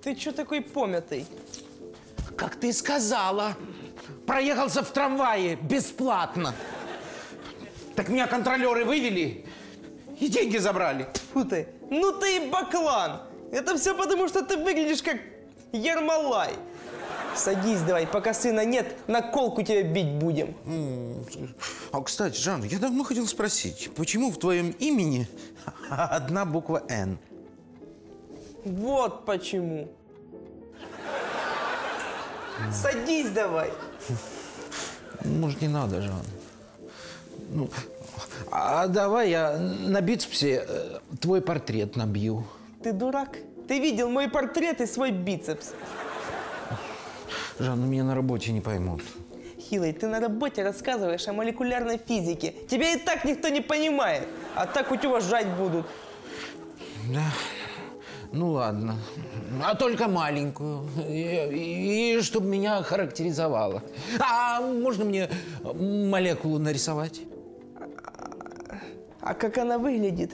ты чё такой помятый? Как ты сказала, проехался в трамвае бесплатно. Так меня контролеры вывели и деньги забрали. Фу ты. Ну ты и баклан. Это все потому, что ты выглядишь как Ермолай. Садись давай, пока сына нет, на колку тебя бить будем. А, кстати, Жанна, я давно хотел спросить, почему в твоем имени одна буква «Н»? Вот почему. Садись давай. Может, не надо, Жанна. Ну, а давай я на бицепсе твой портрет набью. Ты дурак? Ты видел мой портрет и свой бицепс. Жанна, меня на работе не поймут. Хилый, ты на работе рассказываешь о молекулярной физике. Тебя и так никто не понимает. А так хоть уважать будут. Да. Ну ладно. А только маленькую. И чтобы меня характеризовало. А можно мне молекулу нарисовать? А как она выглядит?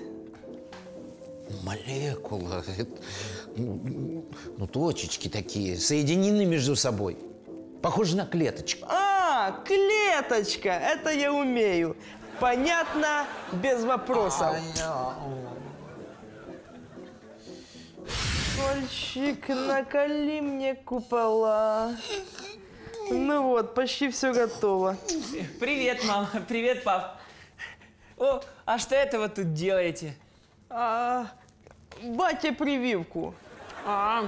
Молекула. Ну, точечки такие, соединены между собой. Похоже на клеточку. А, клеточка! Это я умею. Понятно, без вопросов. Мальчик, наколи мне купола. Ну вот, почти все готово. Привет, мам. Привет, пап. О, а что это вы тут делаете? Батя прививку. А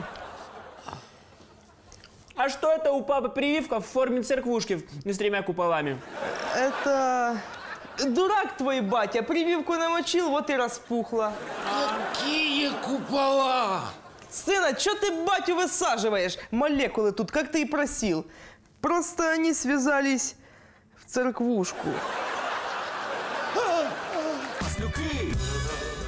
что это у папы прививка в форме церквушки с 3 куполами? Это... Дурак твой батя, прививку намочил, вот и распухло. Какие купола? Сына, что ты батю высаживаешь? Молекулы тут, как ты и просил. Просто они связались в церквушку. Маслюки,